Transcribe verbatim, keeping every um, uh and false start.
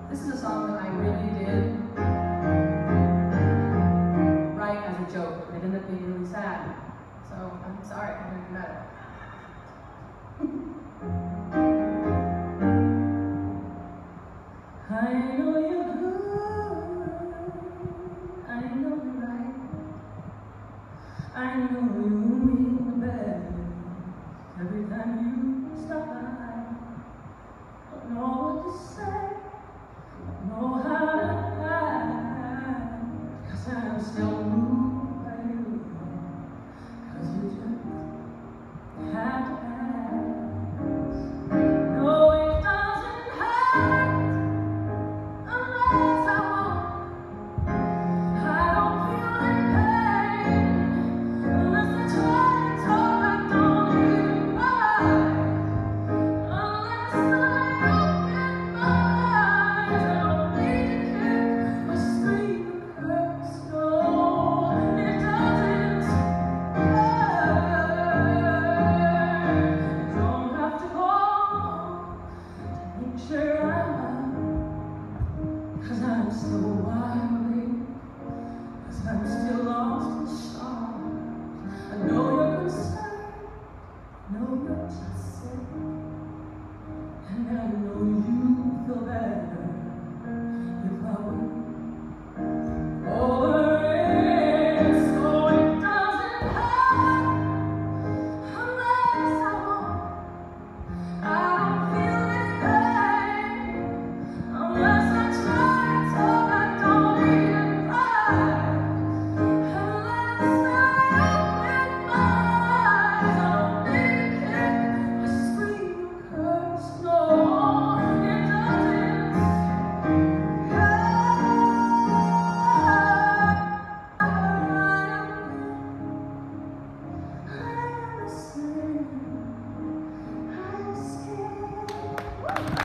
This is a song that I really did write as a joke. It ended up being really sad. So I'm sorry, I didn't do better. I know you're good, I know you're right, I know you mean the best every time you stop by. Don't know what to say, don't know how to hide, 'cause I'm still moved by you, 'cause you just have to ask. No, it doesn't hurt unless I want. I don't feel any pain unless I try to talk. I don't even cry unless I open my eyes. I don't need to kick or scream or curse. No, it doesn't hurt. You don't have to go to make sure I'm up, 'cause I'm still wide, 'cause I'm still lost in stars. I know you're concerned, I know you're just sick, and I know